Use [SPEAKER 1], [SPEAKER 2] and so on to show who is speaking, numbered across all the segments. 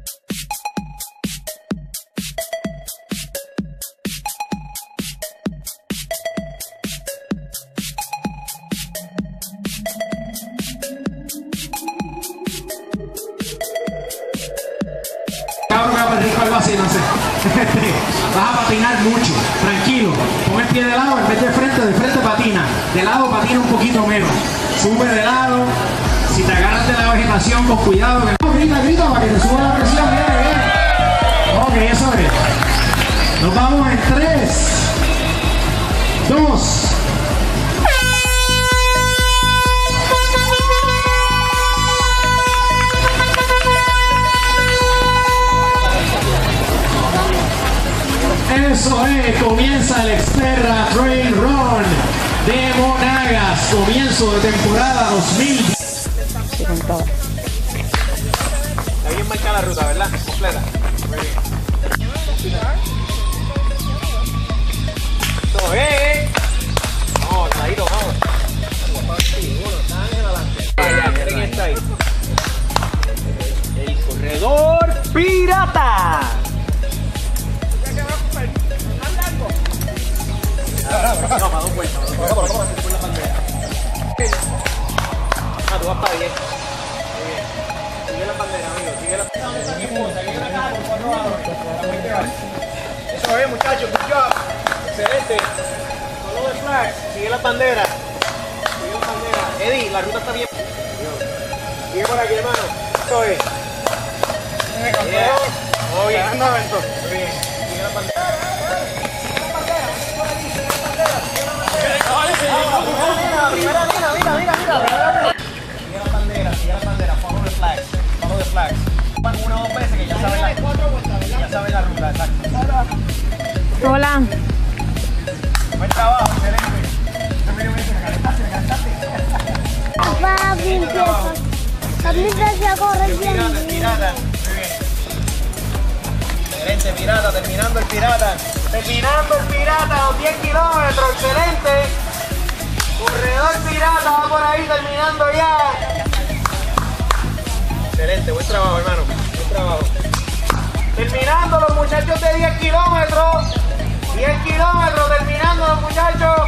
[SPEAKER 1] Algo así, no sé. Vas a patinar mucho, tranquilo. Pon el pie de lado en vez de frente patina. De lado patina un poquito menos. Sube de lado. Si te agarras de la vegetación, con cuidado. Grita para que te suba la presión. Viene. Ok, eso es. Nos vamos en 3, 2. Eso es, comienza el Xterra Trail Run de Monagas, comienzo de temporada 2010.
[SPEAKER 2] Sí, con todo.
[SPEAKER 3] Está bien marcada la ruta, ¿verdad? Completa. Muy bien. Eso es. Vamos, Taito, vamos. ¿Quién está ahí? El corredor pirata. No, para 2 vueltas. Por la bandera. Ah, tú vas para 10. Muy bien. Sigue la bandera, amigo. Sigue la bandera. Eso es, muchachos. Good job. Excelente. Follow the flags. Sigue la bandera. Sigue la bandera. Eddie, la ruta está bien. Sigue por aquí, hermano. Eso es. Muy bien. Muy bien. Sigue la bandera. Mira. Sigue la bandera, follow the flags. Van 1 o 2 veces que ya saben la ruta, exacto.
[SPEAKER 2] Hola.
[SPEAKER 3] Buen trabajo, excelente.
[SPEAKER 4] Papá, bien empieza. También se a correr bien.
[SPEAKER 3] Pirata, muy bien. Excelente, pirata, terminando el pirata. Terminando el pirata, 10 kilómetros, excelente. Corredor pirata va por ahí terminando ya. Excelente, buen trabajo, hermano. Buen trabajo. Terminando los muchachos de 10 kilómetros. 10 kilómetros terminando los muchachos.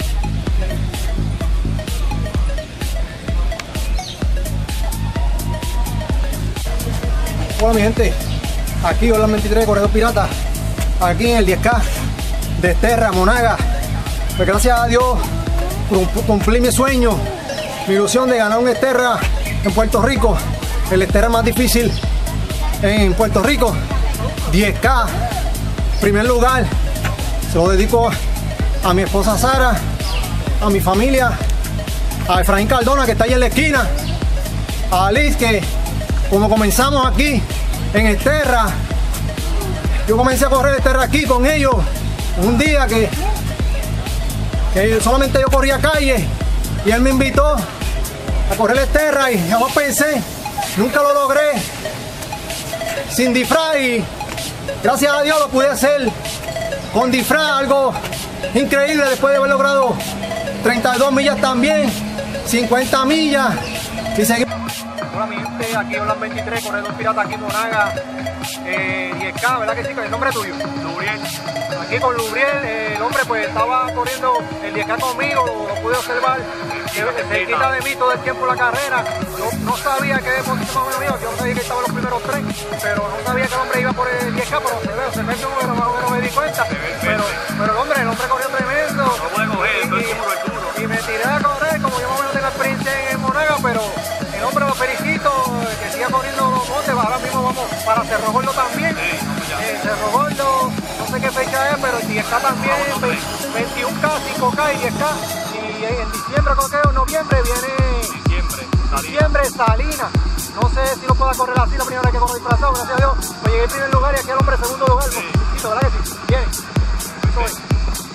[SPEAKER 5] Hola mi gente, aquí Orlan 23, Corredor Pirata, aquí en el 10K de Xterra, Monagas. Pues gracias a Dios cumplí mi sueño, mi ilusión de ganar un Xterra en Puerto Rico, el Xterra más difícil en Puerto Rico, 10K, primer lugar. Se lo dedico a mi esposa Sara, a mi familia, a Efraín Cardona que está ahí en la esquina, a Alice que como comenzamos aquí en Xterra, yo comencé a correr Xterra aquí con ellos, un día que solamente yo corría calle y él me invitó a correr Xterra y jamás pensé, nunca lo logré sin disfraz y gracias a Dios lo pude hacer con disfraz, algo increíble después de haber logrado 32 millas también, 50 millas y seguir.
[SPEAKER 3] Hola mi gente, aquí Orlan 23, Corredor Pirata, aquí en Monagas, 10K, ¿verdad que sí? ¿El nombre tuyo? Lubriel. Aquí con Lubriel, el hombre pues estaba corriendo el 10K conmigo, lo pude observar, cerquita de mí todo el tiempo la carrera. Yo no sabía qué posición me dio, yo sabía que estaba en los primeros 3, pero no sabía que el hombre iba por el 10K, pero se ve el número, más o menos me di cuenta. Pero el hombre corrió tremendo. No puede coger, y me tiré a correr, como yo más o menos tengo experiencia en Monagas, pero el hombre lo felicito, que siga corriendo los montes. Ahora mismo vamos para Cerro Gordo también. Cerro Gordo, no sé qué fecha es, pero el 10K también, 21K, 5K y 10K. Y en diciembre, creo que en noviembre viene diciembre, Salinas. No sé si lo pueda correr así la primera vez que corro disfrazado, gracias a Dios. Pues llegué en primer lugar y aquí el hombre en segundo lugar. ¿Verdad que sí? Bien. Eso es.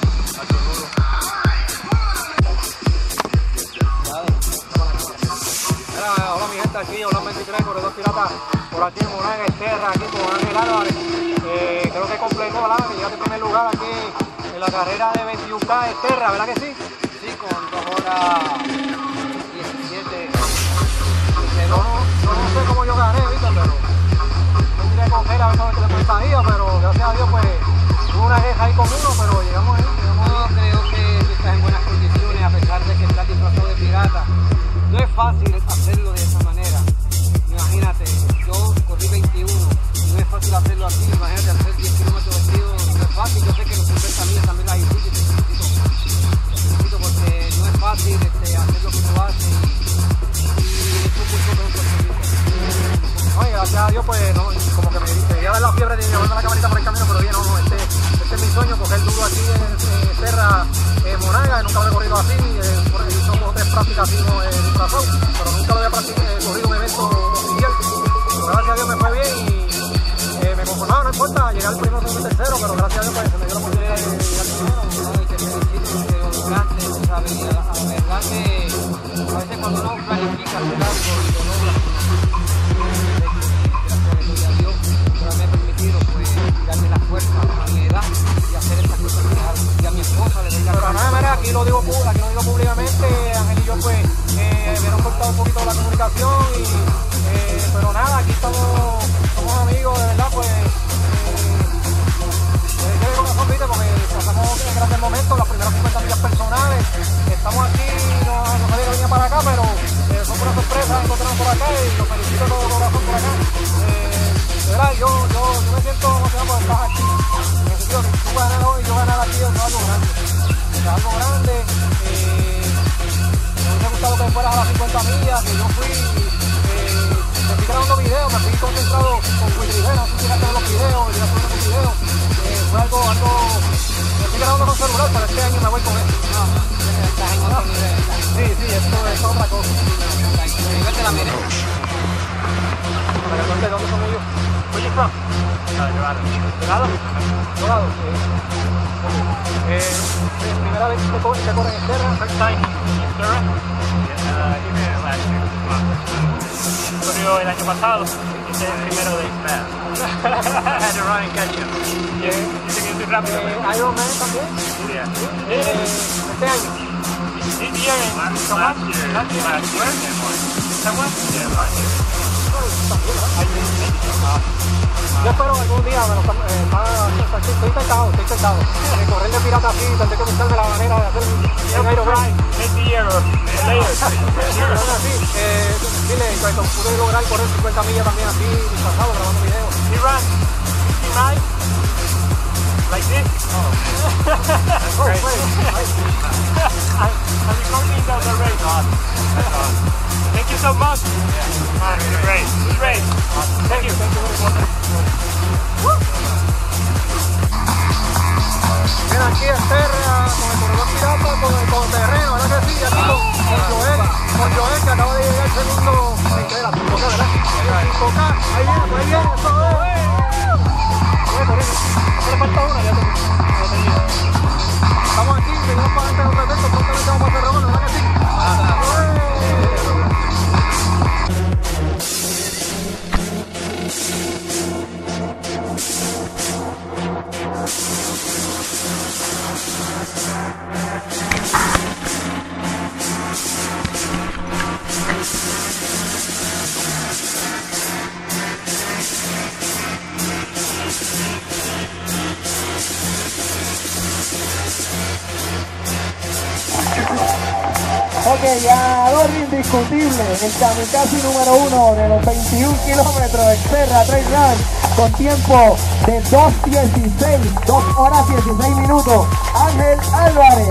[SPEAKER 3] Hola mi gente, aquí Orlan 23, Corredor Pirata, por aquí en Monagas, Xterra, aquí con Ángel Álvarez. Creo que completó, ¿verdad? Que llegaste en primer lugar aquí en la carrera de 21K Xterra, ¿verdad que sí? Sí, con 2 horas 17. No sé cómo yo gané ahorita, pero pues no, como que me quería dar la fiebre de llevarme la camarita por el camino, pero dije, no, este es mi sueño, coger duro aquí en Terra Monaga, nunca lo he corrido así, por ahí hizo 2 o 3 prácticas así en un corazón, pero nunca lo había corrido un evento oficial. Pero gracias a Dios me fue bien y me conformaba, no importa, llegar al primero, segundo y tercero, pero gracias a Dios pues, se me dio la oportunidad de llegar al primero.
[SPEAKER 2] No, y que te felicito que lo lograste, tú sabes, y la verdad que a veces cuando uno planifica hacer algo y lo logra, gracias a Dios por haberme permitido pues darme la fuerza a mi edad y hacer estas cosas que hago. Y a mi esposa le doy la
[SPEAKER 3] Pero nada, mira, aquí lo digo públicamente, Ángel y yo pues hubieron cortado un poquito la comunicación pero nada, aquí somos amigos, de verdad, pues de corazón, viste, porque pasamos grandes momentos, las primeras 50 millas personales, estamos aquí, no sabía que venía para acá, pero fue una sorpresa encontrarnos por acá y los felicito de todo corazón por acá. De verdad, yo me siento emocionado por estar aquí. En el sentido que tú ganas hoy, yo ganar aquí, es algo grande. Es algo grande. Me hubiese gustado que fueras a las 50 millas, que yo fui, me fui grabando videos, me fui concentrado con Will Rivera, no sé si llegaste a ver los videos, llegaste a ver los videos. Fue algo, me estoy grabando con celular, pero este año me voy con él.
[SPEAKER 2] estás en otro nivel.
[SPEAKER 3] Sí, esto es otra cosa.
[SPEAKER 2] El nivel de la mire.
[SPEAKER 3] Para que cuente dónde son ellos. Where you from? Dorado. Dorado. Primera vez que corren en Terra.
[SPEAKER 6] First time in Terra. Last year. Corrió el año pasado. Hice el primero de Ismael. Had to run and catch him. Dice que estoy rápido.
[SPEAKER 3] Ironman también. Este año.
[SPEAKER 6] This year and last year. Someone? Yeah, last year.
[SPEAKER 3] Yo espero algún día, estoy intentado de correr de pirata así, tendré que buscarme la manera de hacer un Ironman.
[SPEAKER 6] Next year or later.
[SPEAKER 3] Así, dile, cuando pude lograr correr 50 millas también así, disfrazado, grabando videos.
[SPEAKER 6] You run 50 miles? Like this? Oh. That's crazy. I'm recording the race. Awesome. Thank you so much. Yeah. Good race. Good race. Awesome. Thank you.
[SPEAKER 3] Ven aquí en Terra, con el corredor pirata, con el terreno, ¿verdad que sí? Aquí con Joel, que acaba de llegar el segundo, ¿verdad? 5K, ahí viene, eso es. Le falta una, ya terminé. Estamos aquí, venimos para antes de otro evento, prontamente vamos a hacer Ramón, ¿verdad que sí?
[SPEAKER 7] Ok, ganador indiscutible, el kamikaze número 1 de los 21 kilómetros de Terra Trail Run con tiempo de 2:16, 2 horas 16 minutos, Ángel Álvarez.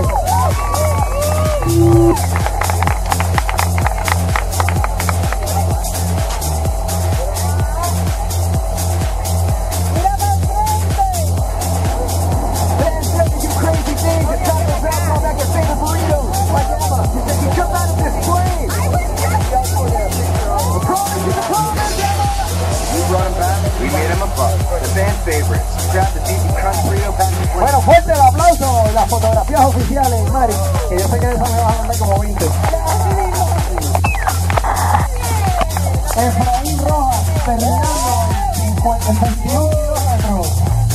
[SPEAKER 7] Bueno, fuerte el aplauso, las fotografías oficiales, Mari, que yo sé que de esa me vas a mandar como 20. Efraín Rojas, terminando en 21 kilómetros.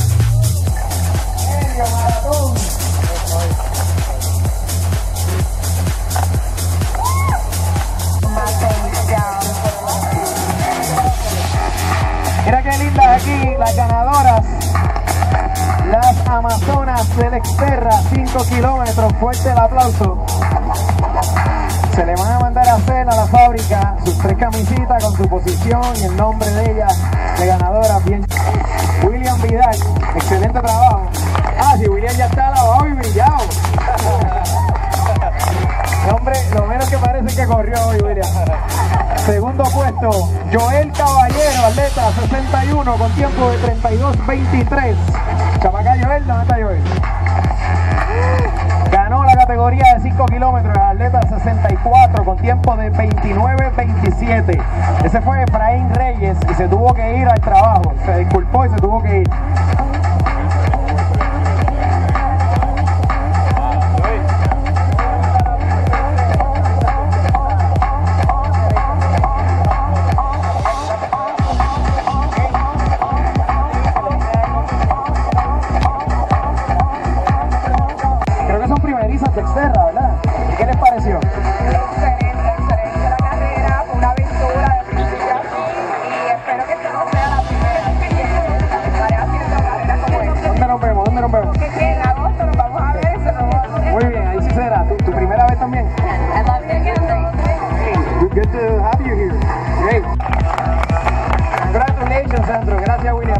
[SPEAKER 7] Medio maratón. Mira qué lindas aquí las ganadoras, las amazonas del Xterra, 5 kilómetros, fuerte el aplauso. Se le van a mandar a hacer a la fábrica sus 3 camisitas con su posición y el nombre de ella de ganadora. Bien. William Vidal, excelente trabajo. Ah, si William ya está lavado y brillado. Hombre, lo menos que parece que corrió hoy, William. Segundo puesto, Joel Caballero, atleta 61 con tiempo de 32:23. Chamaca Joel, ¿dónde está Joel? Ganó la categoría de 5 kilómetros, atleta 64 con tiempo de 29:27. Ese fue Efraín Reyes y se tuvo que ir al trabajo. Se disculpó y se tuvo que ir. De Exterra, ¿verdad? ¿Y qué les pareció?
[SPEAKER 8] Excelente la carrera, fue una aventura de principio a fin y espero que esta no sea la primera que estaré haciendo carreras como esta.
[SPEAKER 7] ¿Dónde nos vemos? ¿Dónde nos vemos?
[SPEAKER 8] Que en agosto nos vamos a ver,
[SPEAKER 7] Muy bien, ahí sí será. ¿Tu primera vez también? Good to have you here. Great. Congratulations, Sandro. Gracias, William.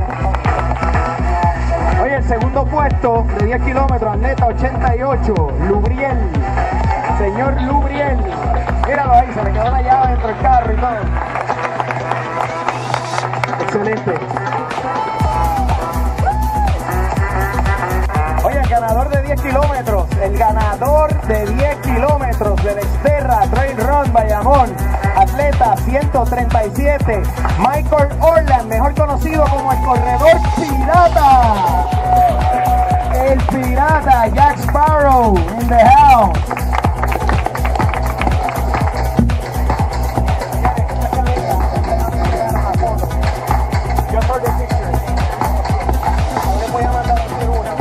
[SPEAKER 7] Oye, el segundo puesto de 10 kilómetros, atleta 88, Lubriel. Señor Lubriel. Míralo ahí, se le quedó la llave dentro del carro y todo. Excelente. Oye, el ganador de 10 kilómetros, el ganador de 10 kilómetros del Exterra Trail Run Bayamón, atleta 137, Michael Orland, mejor conocido como el corredor pirata. El pirata Jack Sparrow in the house. Voy a mandar a hacer una.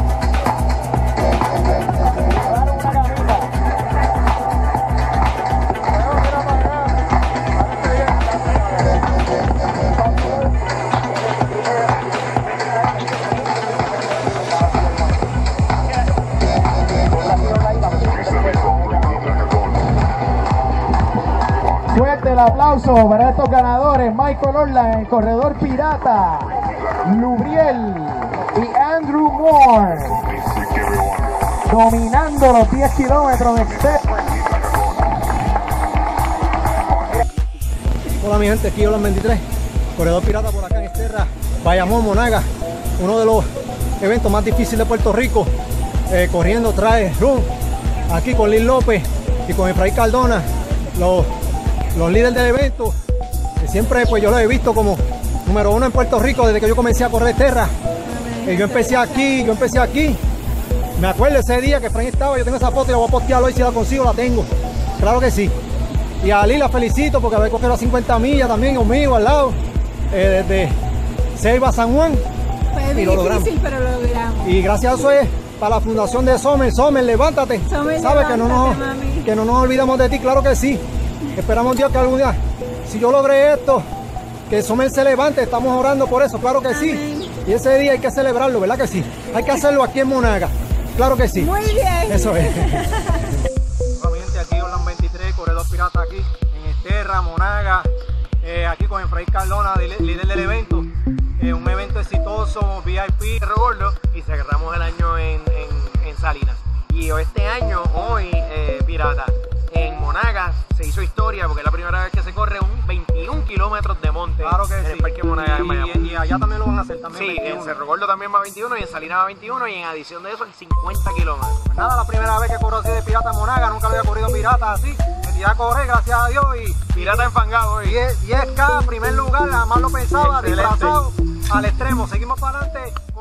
[SPEAKER 7] Fuerte el aplauso para estos ganadores: Michael Orland, el corredor pirata, Lubriel y Andrew Moore, dominando los 10 kilómetros de Exterra.
[SPEAKER 5] Hola mi gente, aquí Orland 23, corredor pirata por acá en Exterra, Bayamón, Monaga, uno de los eventos más difíciles de Puerto Rico, corriendo trail run, aquí con Lil López y con Efraín Cardona, los líderes del evento, que siempre pues yo los he visto como número uno en Puerto Rico desde que yo comencé a correr Exterra. Yo empecé aquí, me acuerdo ese día que Efraín estaba, yo tengo esa foto y la voy a postear hoy, si la consigo la tengo, claro que sí. Y a Ali la felicito porque había cogido las 50 millas también conmigo al lado, desde Ceiba a San Juan.
[SPEAKER 9] Fue
[SPEAKER 5] y lo logramos.
[SPEAKER 9] difícil, pero lo logramos.
[SPEAKER 5] Y gracias a eso es para la fundación de Sommer, levántate.
[SPEAKER 9] Sommer,
[SPEAKER 5] sabes
[SPEAKER 9] levántate,
[SPEAKER 5] que no nos olvidamos de ti, claro que sí. Esperamos Dios que algún día, si yo logré esto, que Sommer se levante, estamos orando por eso, claro que sí. Y ese día hay que celebrarlo, ¿verdad que sí? Hay que hacerlo aquí en Monaga, claro que sí.
[SPEAKER 9] Muy bien.
[SPEAKER 5] Eso es.
[SPEAKER 3] Nuevamente aquí Orland 23, corredor pirata aquí en Exterra, Monaga, aquí con Efraín Cardona, líder del evento. Un evento exitoso, VIP, Regordo, y cerramos el año en Salinas. Y este año, hoy, pirata, en Monaga se hizo historia porque es la primera vez que se corre un 21 kilómetros de monte. Claro que en el Parque Monaga de Bayamón. Y allá también lo van a hacer también. Sí, 21. En Cerro Gordo también va 21 y en Salinas va 21 y en adición de eso en 50 kilómetros. Pues nada, la primera vez que corro así de pirata en Monaga, nunca había corrido pirata así. Me tiré a correr, gracias a Dios, y pirata enfangado. 10K, primer lugar, jamás lo pensaba, disfrazado al extremo. Seguimos para adelante.